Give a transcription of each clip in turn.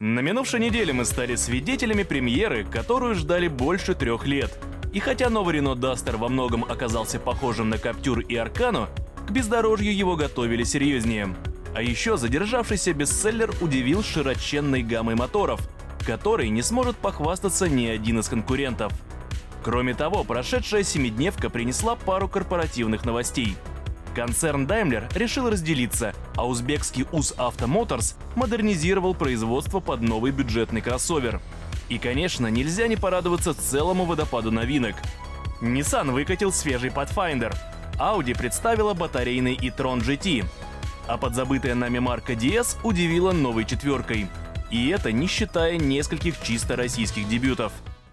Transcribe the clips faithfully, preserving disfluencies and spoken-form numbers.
На минувшей неделе мы стали свидетелями премьеры, которую ждали больше трех лет. И хотя новый Renault Duster во многом оказался похожим на Captur и Arkano, к бездорожью его готовили серьезнее. А еще задержавшийся бестселлер удивил широченной гаммой моторов, которой не сможет похвастаться ни один из конкурентов. Кроме того, прошедшая семидневка принесла пару корпоративных новостей. Концерн Daimler решил разделиться, а узбекский УЗ Auto Motors модернизировал производство под новый бюджетный кроссовер. И, конечно, нельзя не порадоваться целому водопаду новинок. Nissan выкатил свежий Pathfinder, Audi представила батарейный e-tron джи ти, а подзабытая нами марка ди эс удивила новой четверкой. И это не считая нескольких чисто российских дебютов.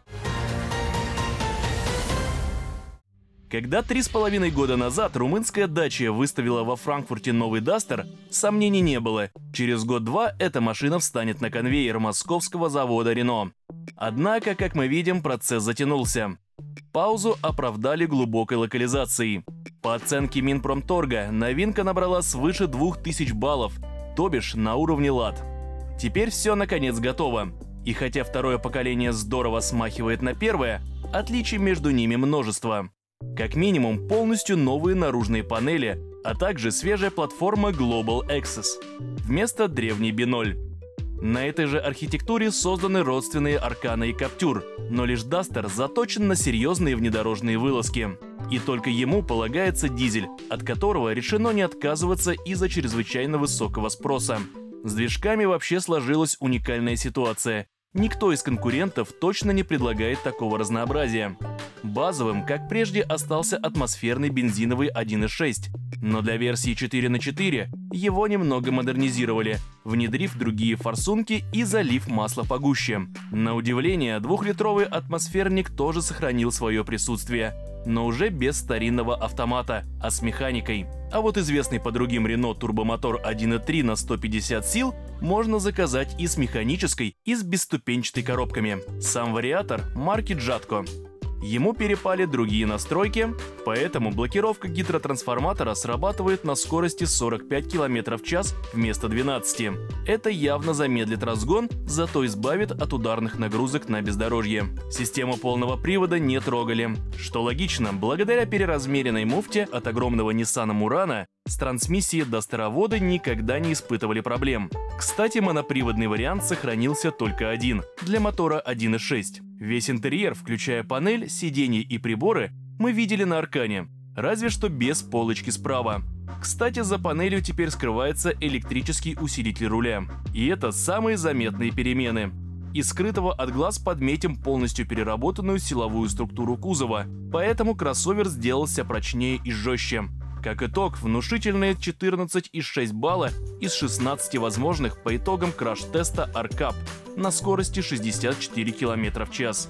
Когда три с половиной года назад румынская Dacia выставила во Франкфурте новый Duster, сомнений не было. Через год-два эта машина встанет на конвейер московского завода Renault. Однако, как мы видим, процесс затянулся. Паузу оправдали глубокой локализацией. По оценке Минпромторга, новинка набрала свыше двух тысяч баллов, то бишь на уровне лад. Теперь все наконец готово. И хотя второе поколение здорово смахивает на первое, отличий между ними множество. Как минимум полностью новые наружные панели, а также свежая платформа Global Access вместо древней би ноль. На этой же архитектуре созданы родственные Arkano и Captur, но лишь Duster заточен на серьезные внедорожные вылазки. И только ему полагается дизель, от которого решено не отказываться из-за чрезвычайно высокого спроса. С движками вообще сложилась уникальная ситуация. Никто из конкурентов точно не предлагает такого разнообразия. Базовым, как прежде, остался атмосферный бензиновый один и шесть, но для версии четыре на четыре его немного модернизировали, внедрив другие форсунки и залив масла погуще. На удивление, двухлитровый атмосферник тоже сохранил свое присутствие, но уже без старинного автомата, а с механикой. А вот известный по другим Renault турбомотор один и три на сто пятьдесят сил можно заказать и с механической, и с бесступенчатой коробками. Сам вариатор марки Jatco. Ему перепали другие настройки, поэтому блокировка гидротрансформатора срабатывает на скорости сорок пять километров в час вместо двенадцати. Это явно замедлит разгон, зато избавит от ударных нагрузок на бездорожье. Систему полного привода не трогали. Что логично, благодаря переразмеренной муфте от огромного Nissan Murano с трансмиссией Дастероводы никогда не испытывали проблем. Кстати, моноприводный вариант сохранился только один, для мотора один и шесть. Весь интерьер, включая панель, сиденья и приборы, мы видели на Arkano, разве что без полочки справа. Кстати, за панелью теперь скрывается электрический усилитель руля. И это самые заметные перемены. Из скрытого от глаз подметим полностью переработанную силовую структуру кузова, поэтому кроссовер сделался прочнее и жестче. Как итог, внушительные четырнадцать и шесть балла из шестнадцати возможных по итогам краш-теста Аркап на скорости шестьдесят четыре километра в час.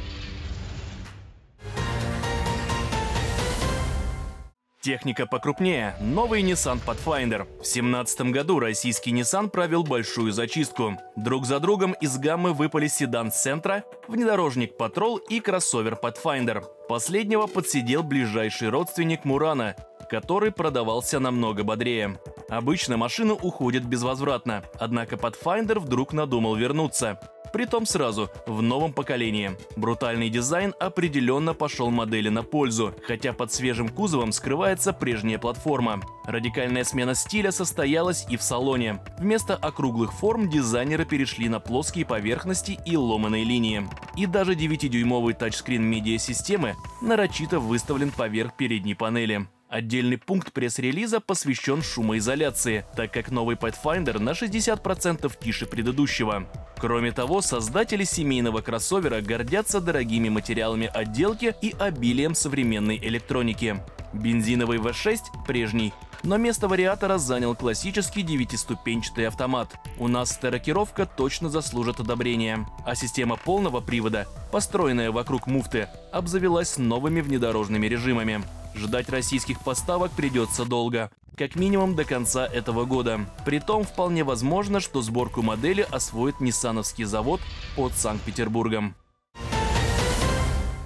Техника покрупнее. Новый Nissan Pathfinder. В две тысячи семнадцатом году российский Nissan провел большую зачистку. Друг за другом из гаммы выпали седан Sentra, внедорожник Patrol и кроссовер Pathfinder. Последнего подсидел ближайший родственник Murano, который продавался намного бодрее. Обычно машина уходит безвозвратно, однако Pathfinder вдруг надумал вернуться. Притом сразу, в новом поколении. Брутальный дизайн определенно пошел модели на пользу, хотя под свежим кузовом скрывается прежняя платформа. Радикальная смена стиля состоялась и в салоне. Вместо округлых форм дизайнеры перешли на плоские поверхности и ломаные линии. И даже девятидюймовый тачскрин медиасистемы нарочито выставлен поверх передней панели. Отдельный пункт пресс-релиза посвящен шумоизоляции, так как новый Pathfinder на шестьдесят процентов тише предыдущего. Кроме того, создатели семейного кроссовера гордятся дорогими материалами отделки и обилием современной электроники. Бензиновый ви шесть прежний, но место вариатора занял классический девятиступенчатый автомат. У нас стерокировка точно заслужит одобрения, а система полного привода, построенная вокруг муфты, обзавелась новыми внедорожными режимами. Ждать российских поставок придется долго, как минимум до конца этого года. Притом вполне возможно, что сборку модели освоит ниссановский завод под Санкт-Петербургом.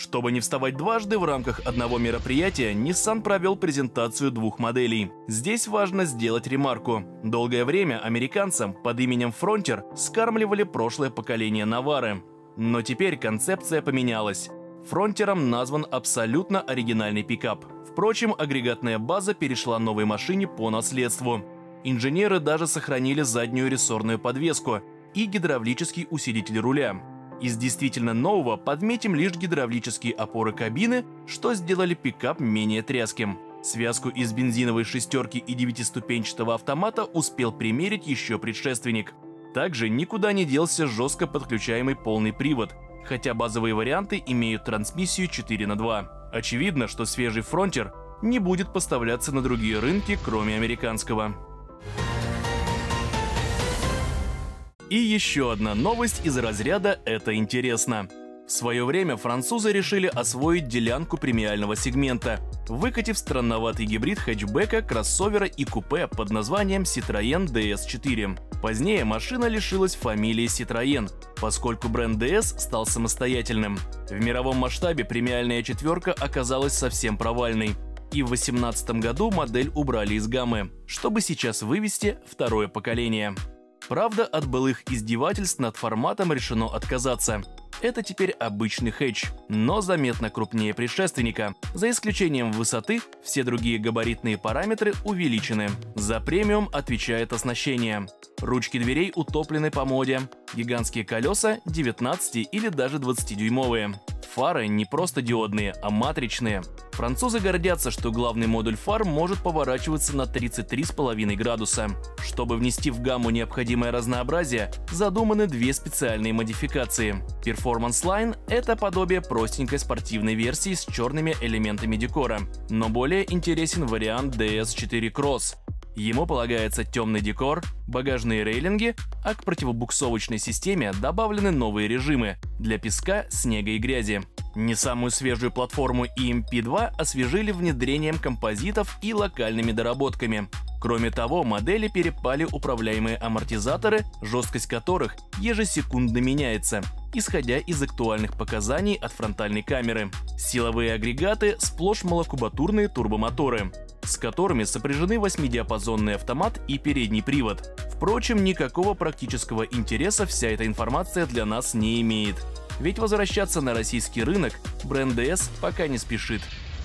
Чтобы не вставать дважды, в рамках одного мероприятия Nissan провел презентацию двух моделей. Здесь важно сделать ремарку. Долгое время американцам под именем Frontier скармливали прошлое поколение Навары. Но теперь концепция поменялась. Фронтиром назван абсолютно оригинальный пикап. Впрочем, агрегатная база перешла новой машине по наследству. Инженеры даже сохранили заднюю рессорную подвеску и гидравлический усилитель руля. Из действительно нового подметим лишь гидравлические опоры кабины, что сделали пикап менее тряским. Связку из бензиновой шестерки и девятиступенчатого автомата успел примерить еще предшественник. Также никуда не делся жестко подключаемый полный привод, хотя базовые варианты имеют трансмиссию четыре на два. Очевидно, что свежий Frontier не будет поставляться на другие рынки, кроме американского. И еще одна новость из разряда «это интересно». В свое время французы решили освоить делянку премиального сегмента, выкатив странноватый гибрид хэтчбека, кроссовера и купе под названием Citroën ди эс четыре. Позднее машина лишилась фамилии Citroën, поскольку бренд ди эс стал самостоятельным. В мировом масштабе премиальная четверка оказалась совсем провальной, и в две тысячи восемнадцатом году модель убрали из гаммы, чтобы сейчас вывести второе поколение. Правда, от былых издевательств над форматом решено отказаться. Это теперь обычный хэтч, но заметно крупнее предшественника. За исключением высоты, все другие габаритные параметры увеличены. За премиум отвечает оснащение. Ручки дверей утоплены по моде. Гигантские колеса девятнадцати или даже двадцатидюймовые. Фары не просто диодные, а матричные. Французы гордятся, что главный модуль фар может поворачиваться на тридцать три и пять градуса. Чтобы внести в гамму необходимое разнообразие, задуманы две специальные модификации. Performance Line – это подобие простенькой спортивной версии с черными элементами декора, но более интересен вариант ди эс четыре Cross. Ему полагается темный декор, багажные рейлинги, а к противобуксовочной системе добавлены новые режимы для песка, снега и грязи. Не самую свежую платформу и эм пи два освежили внедрением композитов и локальными доработками. Кроме того, модели перепали управляемые амортизаторы, жесткость которых ежесекундно меняется, исходя из актуальных показаний от фронтальной камеры. Силовые агрегаты сплошь малокубатурные турбомоторы, с которыми сопряжены восьмидиапазонный автомат и передний привод. Впрочем, никакого практического интереса вся эта информация для нас не имеет. Ведь возвращаться на российский рынок бренд ди эс пока не спешит.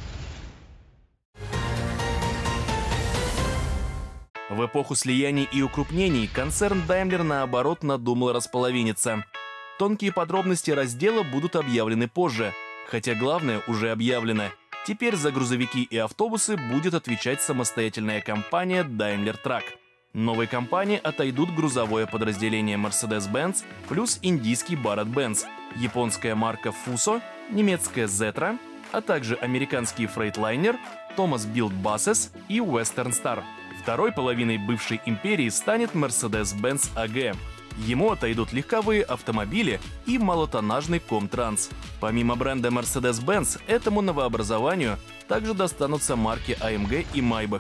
В эпоху слияний и укрупнений концерн Daimler наоборот надумал располовиниться. Тонкие подробности раздела будут объявлены позже, хотя главное уже объявлено. Теперь за грузовики и автобусы будет отвечать самостоятельная компания Daimler Truck. Новой компании отойдут грузовое подразделение Mercedes-Benz плюс индийский Bharat-Benz, японская марка Fuso, немецкая Zetra, а также американский Freightliner, Thomas Built Buses и Western Star. Второй половиной бывшей империи станет Mercedes-Benz эй джи. Ему отойдут легковые автомобили и малотоннажный Комтранс. Помимо бренда Mercedes-Benz, этому новообразованию также достанутся марки а эм джи и Maybach.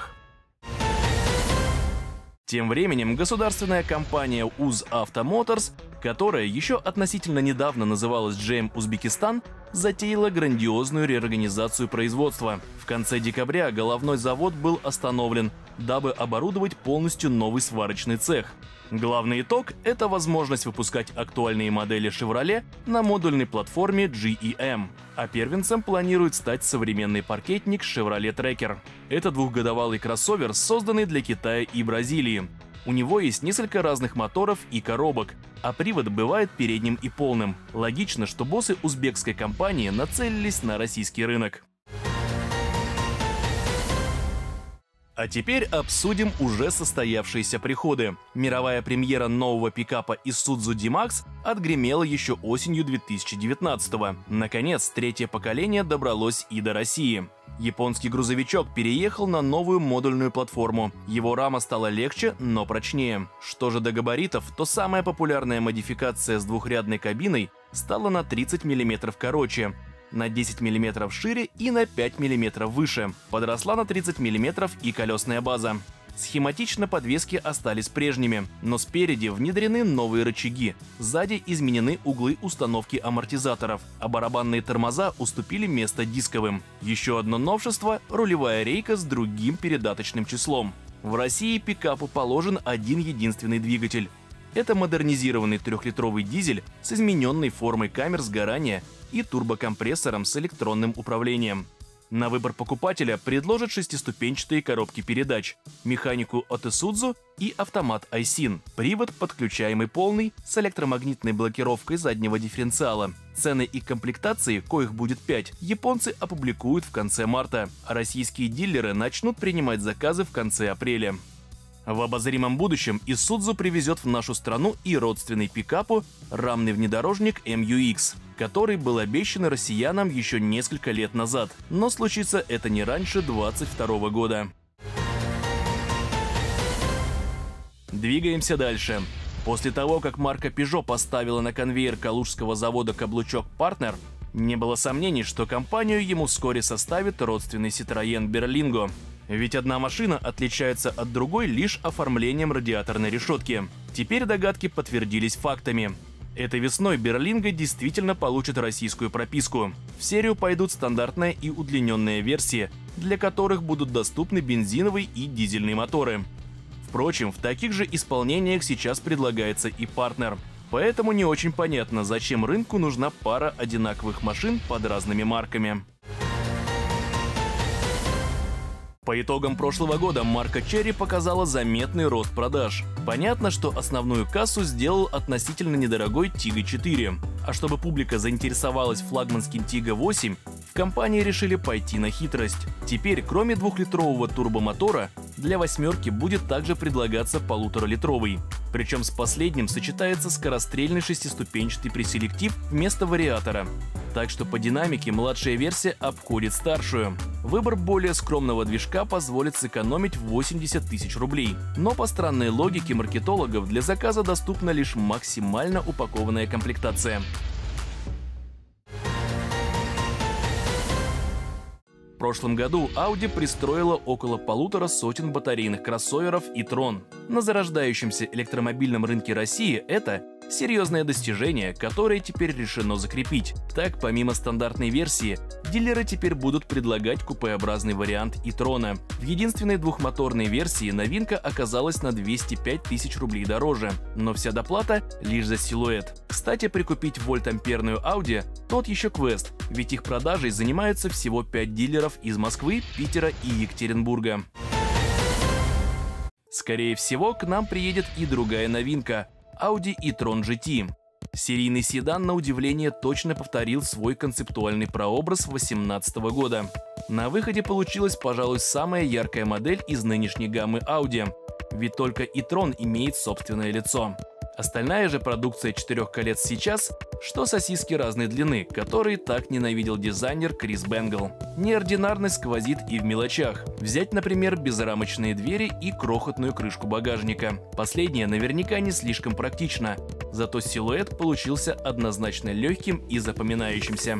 Тем временем государственная компания УЗ Авто Моторс, которая еще относительно недавно называлась джей эм Узбекистан, затеяла грандиозную реорганизацию производства. В конце декабря головной завод был остановлен, дабы оборудовать полностью новый сварочный цех. Главный итог – это возможность выпускать актуальные модели Chevrolet на модульной платформе джи и эм, а первенцем планирует стать современный паркетник Chevrolet Tracker. Это двухгодовалый кроссовер, созданный для Китая и Бразилии. У него есть несколько разных моторов и коробок, а привод бывает передним и полным. Логично, что боссы узбекской компании нацелились на российский рынок. А теперь обсудим уже состоявшиеся приходы. Мировая премьера нового пикапа Isuzu D-Max отгремела еще осенью две тысячи девятнадцатого. Наконец, третье поколение добралось и до России. Японский грузовичок переехал на новую модульную платформу. Его рама стала легче, но прочнее. Что же до габаритов, то самая популярная модификация с двухрядной кабиной стала на тридцать миллиметров короче, на десять миллиметров шире и на пять миллиметров выше. Подросла на тридцать миллиметров и колесная база. Схематично подвески остались прежними, но спереди внедрены новые рычаги, сзади изменены углы установки амортизаторов, а барабанные тормоза уступили место дисковым. Еще одно новшество – рулевая рейка с другим передаточным числом. В России пикапу положен один единственный двигатель. Это модернизированный трехлитровый дизель с измененной формой камер сгорания и турбокомпрессором с электронным управлением. На выбор покупателя предложат шестиступенчатые коробки передач, механику от Isuzu и автомат Aisin, привод, подключаемый полный, с электромагнитной блокировкой заднего дифференциала. Цены и комплектации, коих будет пять, японцы опубликуют в конце марта, а российские дилеры начнут принимать заказы в конце апреля. В обозримом будущем Isuzu привезет в нашу страну и родственный пикапу рамный внедорожник эм ю икс, который был обещан россиянам еще несколько лет назад, но случится это не раньше две тысячи двадцать второго года. Двигаемся дальше. После того, как марка Peugeot поставила на конвейер калужского завода каблучок Partner, не было сомнений, что компанию ему вскоре составит родственный Citroën Berlingo. Ведь одна машина отличается от другой лишь оформлением радиаторной решетки. Теперь догадки подтвердились фактами. Этой весной Berlingo действительно получит российскую прописку. В серию пойдут стандартная и удлиненная версии, для которых будут доступны бензиновые и дизельные моторы. Впрочем, в таких же исполнениях сейчас предлагается и Partner. Поэтому не очень понятно, зачем рынку нужна пара одинаковых машин под разными марками. По итогам прошлого года марка Chery показала заметный рост продаж. Понятно, что основную кассу сделал относительно недорогой Tiggo четыре. А чтобы публика заинтересовалась флагманским Tiggo восемь, в компании решили пойти на хитрость. Теперь, кроме двухлитрового турбомотора, для восьмерки будет также предлагаться полуторалитровый. Причем с последним сочетается скорострельный шестиступенчатый преселектив вместо вариатора. Так что по динамике младшая версия обходит старшую. Выбор более скромного движка позволит сэкономить восемьдесят тысяч рублей. Но по странной логике маркетологов для заказа доступна лишь максимально упакованная комплектация. В прошлом году Audi пристроила около полутора сотен батарейных кроссоверов e-tron. На зарождающемся электромобильном рынке России это серьезное достижение, которое теперь решено закрепить. Так, помимо стандартной версии, дилеры теперь будут предлагать купеобразный вариант e-tron. В единственной двухмоторной версии новинка оказалась на двести пять тысяч рублей дороже, но вся доплата лишь за силуэт. Кстати, прикупить вольтамперную Audi – тот еще квест, ведь их продажей занимаются всего пять дилеров из Москвы, Питера и Екатеринбурга. Скорее всего, к нам приедет и другая новинка – Audi e-tron джи ти. Серийный седан, на удивление, точно повторил свой концептуальный прообраз две тысячи восемнадцатого года. На выходе получилась, пожалуй, самая яркая модель из нынешней гаммы Audi, ведь только e-tron имеет собственное лицо. Остальная же продукция четырех колец сейчас, что сосиски разной длины, которые так ненавидел дизайнер Крис Бенгл. Неординарность сквозит и в мелочах. Взять, например, безрамочные двери и крохотную крышку багажника. Последнее наверняка не слишком практично, зато силуэт получился однозначно легким и запоминающимся.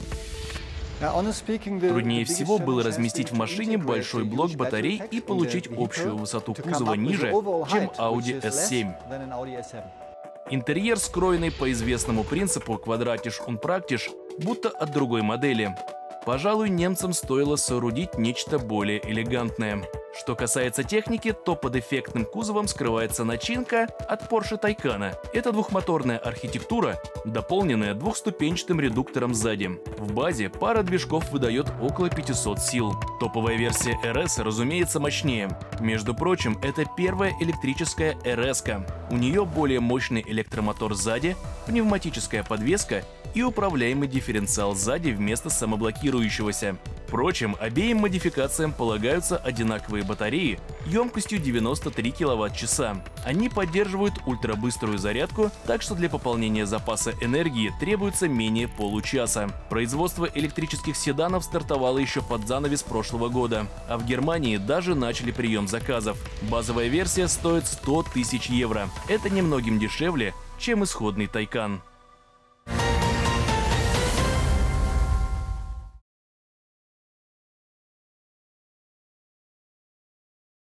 Труднее всего было разместить в машине большой блок батарей и получить общую высоту кузова ниже, чем Audi эс семь. Интерьер, скроенный по известному принципу «квадратиш und практиш», будто от другой модели. Пожалуй, немцам стоило соорудить нечто более элегантное. Что касается техники, то под эффектным кузовом скрывается начинка от Porsche Taycan. Это двухмоторная архитектура, дополненная двухступенчатым редуктором сзади. В базе пара движков выдает около пятисот сил. Топовая версия эр эс, разумеется, мощнее. Между прочим, это первая электрическая эр эс-ка. У нее более мощный электромотор сзади, пневматическая подвеска и управляемый дифференциал сзади вместо самоблокирующегося. Впрочем, обеим модификациям полагаются одинаковые батареи емкостью девяносто три киловатт-часа. Они поддерживают ультрабыструю зарядку, так что для пополнения запаса энергии требуется менее получаса. Производство электрических седанов стартовало еще под занавес прошлого года, а в Германии даже начали прием заказов. Базовая версия стоит сто тысяч евро. Это немногим дешевле, чем исходный Taycan.